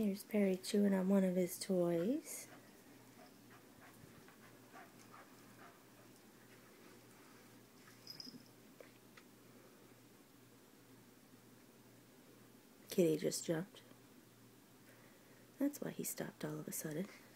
Here's Perry chewing on one of his toys. Kitty just jumped. That's why he stopped all of a sudden.